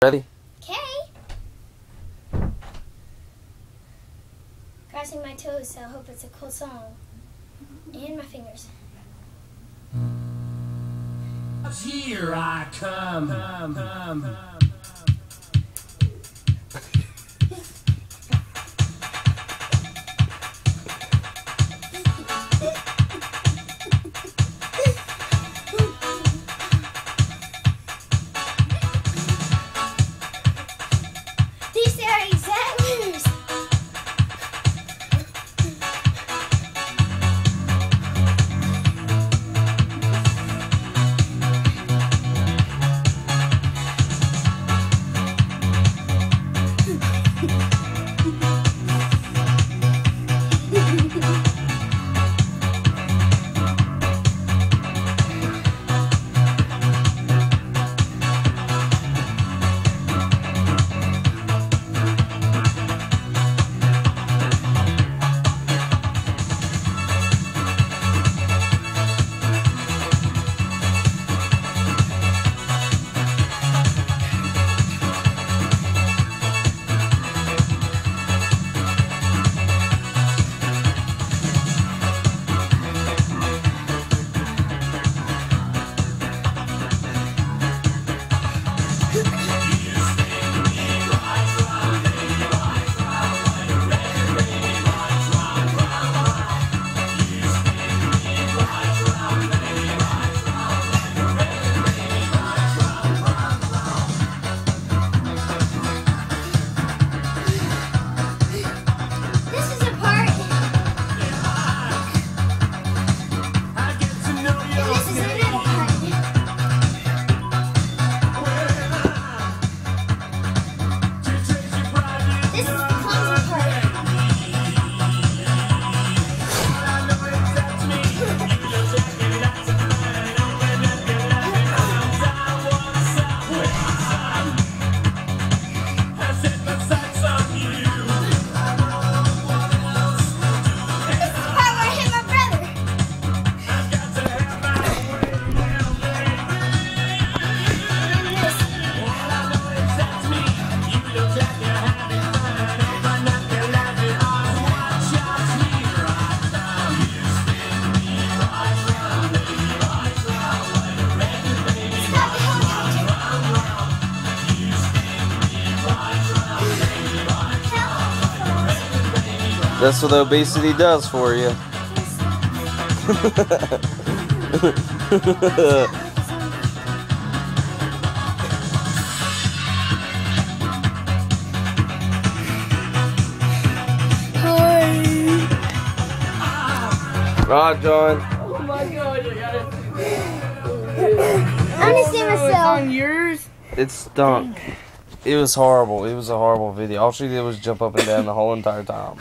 Ready? Okay. Crossing my toes, so I hope it's a cool song. And my fingers. Here I come. These are examiners. That's what obesity does for you. Right, John. Oh my god, I got it. I'm gonna see myself. It's on yours? It stunk. It was horrible. It was a horrible video. All she did was jump up and down the whole entire time.